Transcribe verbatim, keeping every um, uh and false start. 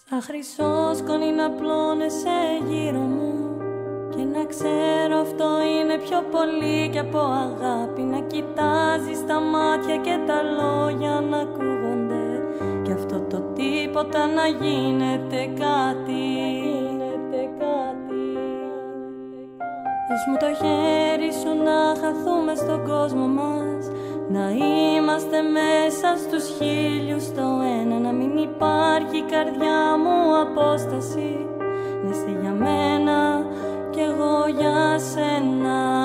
Σαν χρυσό σκόνη να πλώνεσαι γύρω μου, και να ξέρω αυτό είναι πιο πολύ κι από αγάπη. Να κοιτάζεις τα μάτια και τα λόγια να ακούγονται, και αυτό το τίποτα να γίνεται κάτι. Δώσ' μου το χέρι σου να χαθούμε στον κόσμο μας, να είμαστε μέσα στους χίλιους το ένα. Να μην υπάρχει καρδιά μου απόσταση, να είσαι για μένα κι εγώ για σένα.